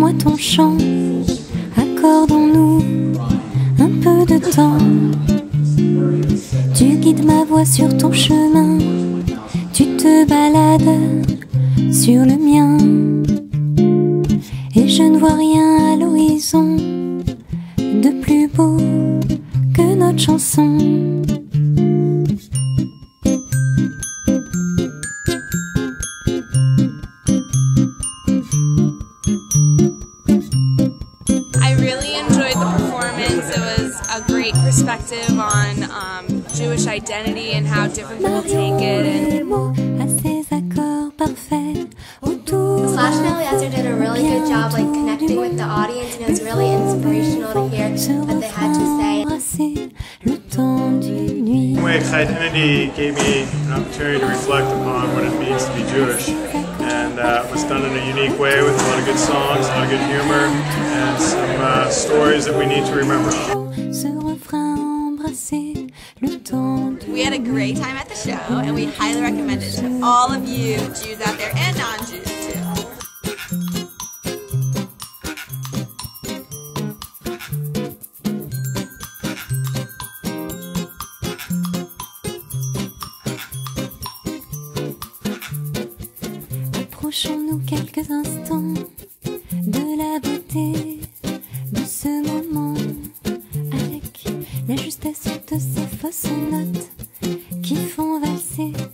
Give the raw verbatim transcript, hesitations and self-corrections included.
Donne-moi ton chant, accordons-nous un peu de temps. Tu guides ma voix sur ton chemin, tu te balades sur le mien, et je ne vois rien à l'horizon de plus beau que notre chanson. I really enjoyed the performance. It was a great perspective on um, Jewish identity and how different people take it. And Slash and Eliezer did a really good job like connecting with the audience, and it was really inspirational to hear what they had to say. Chai Identity gave me an opportunity to reflect upon what it means to be Jewish, and uh, it was done in a unique way with a lot of good songs, a lot of good humor, and some uh, stories that we need to remember. We had a great time at the show, and we highly recommend it to all of you Jews out there and non-Jews too. Approchons-nous quelques instants de la beauté de ce moment, avec la justesse de ces fausses notes qui font valser